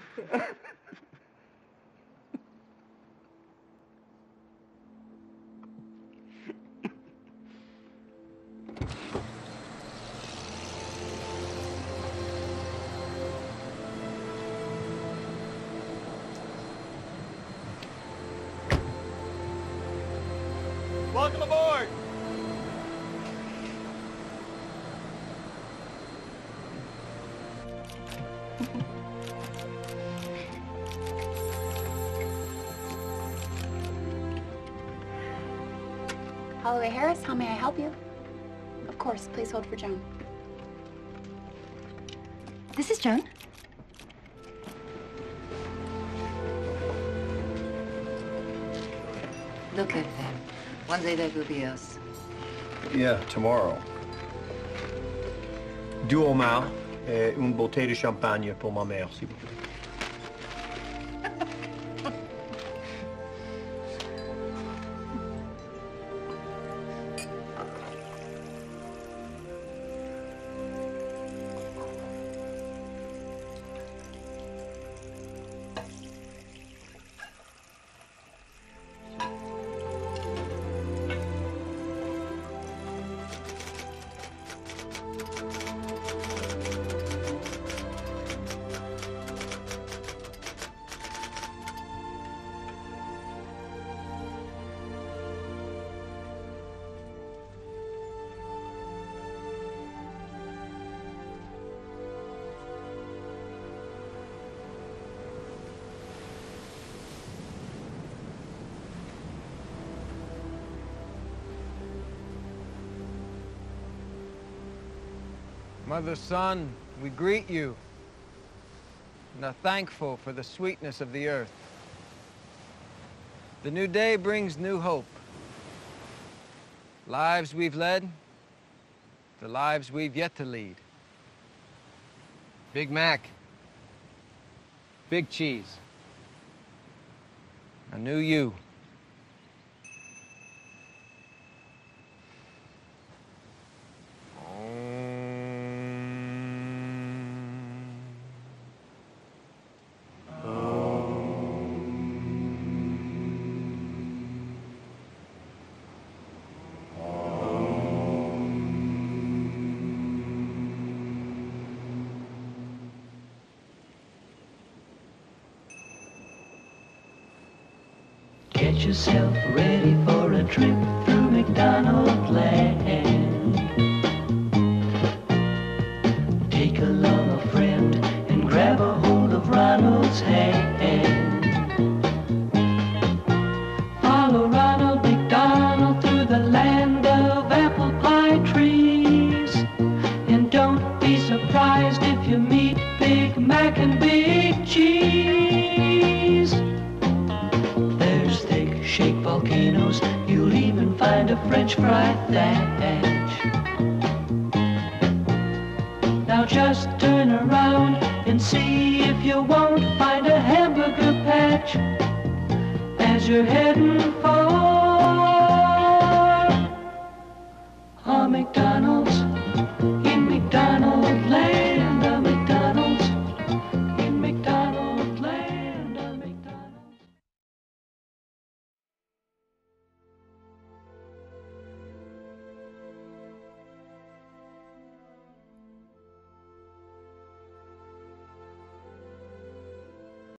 Welcome aboard! Holloway Harris, how may I help you? Of course, please hold for Joan. This is Joan. Look at them. One day they will be us. Yeah, tomorrow. Deux homards et une bouteille de champagne pour ma mère, s'il vous plaît. Mother, son, we greet you and are thankful for the sweetness of the earth. The new day brings new hope. Lives we've led, the lives we've yet to lead. Big Mac, big cheese, a new you. Get yourself ready for a trip through McDonald land. Take along a friend and grab a hold of Ronald's hand. Follow Ronald McDonald through the land of apple pie trees. And don't be surprised if you meet Big Mac and Big Cheese. There's thick shake volcanoes, you'll even find a French fry thatch. Now just turn around and see if you won't find a hamburger patch as you're heading for